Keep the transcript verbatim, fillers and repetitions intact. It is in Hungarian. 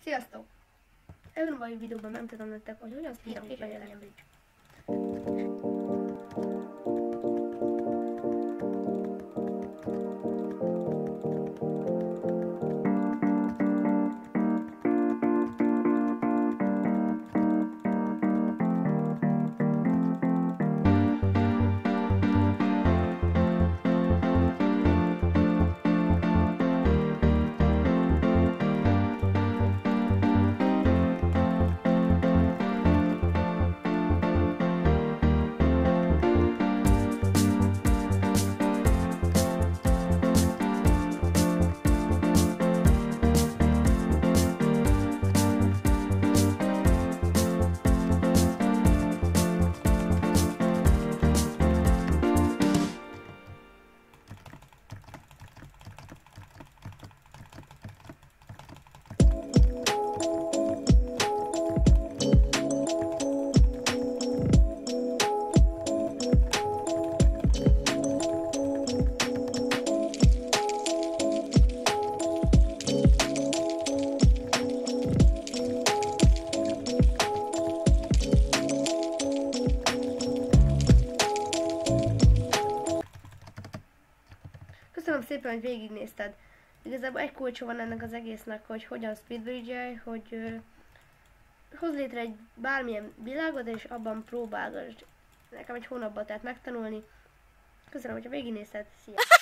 Sziasztok! Ebben a mai videóban megmutatom nektek, hogy hogyan speedrun-elni a bridge. Köszönöm szépen, hogy végignézted. Igazából egy kulcsa van ennek az egésznek, hogy hogyan speedbridge-elj, hogy uh, hoz létre egy bármilyen világot, és abban próbálgasd. Nekem egy hónapban telt megtanulni. Köszönöm, hogyha végignézted. Szia!